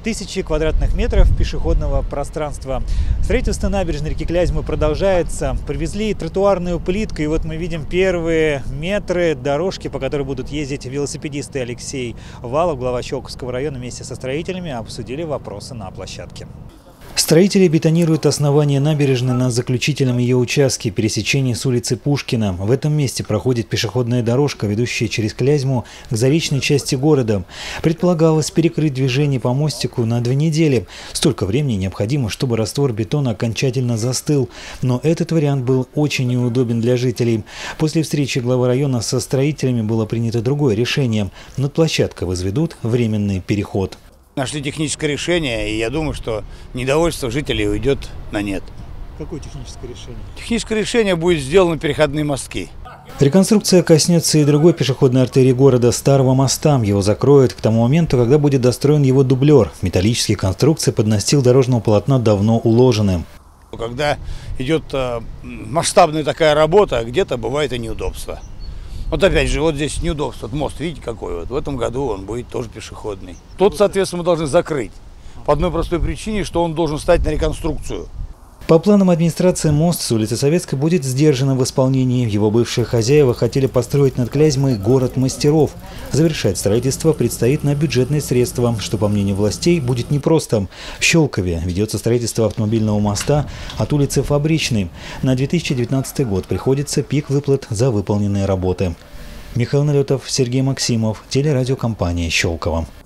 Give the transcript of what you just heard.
Тысячи квадратных метров пешеходного пространства. Строительство набережной реки Клязьмы продолжается. Привезли тротуарную плитку, и вот мы видим первые метры дорожки, по которой будут ездить велосипедисты. Алексей Валов, глава Щелковского района, вместе со строителями обсудили вопросы на площадке. Строители бетонируют основание набережной на заключительном ее участке пересечении с улицы Пушкина. В этом месте проходит пешеходная дорожка, ведущая через Клязьму к заречной части города. Предполагалось перекрыть движение по мостику на 2 недели. Столько времени необходимо, чтобы раствор бетона окончательно застыл. Но этот вариант был очень неудобен для жителей. После встречи главы района со строителями было принято другое решение. Над площадкой возведут временный переход. Нашли техническое решение, и я думаю, что недовольство жителей уйдет на нет. Какое техническое решение? Техническое решение будет сделано переходные мостки. Реконструкция коснется и другой пешеходной артерии города – Старого моста. Его закроют к тому моменту, когда будет достроен его дублер. Металлические конструкции под настил дорожного полотна давно уложены. Когда идет масштабная такая работа, где-то бывает и неудобство. Вот опять же, вот здесь неудобство. Мост, видите, какой вот. В этом году он будет тоже пешеходный. Тот, соответственно, мы должны закрыть. По одной простой причине, что он должен стать на реконструкцию. По планам администрации мост с улицы Советской будет сдержанным в исполнении. Его бывшие хозяева хотели построить над Клязьмой город мастеров. Завершать строительство предстоит на бюджетные средства, что, по мнению властей, будет непросто. В Щелкове ведется строительство автомобильного моста от улицы Фабричной. На 2019 год приходится пик выплат за выполненные работы. Михаил Налетов, Сергей Максимов, телерадиокомпания «Щелково».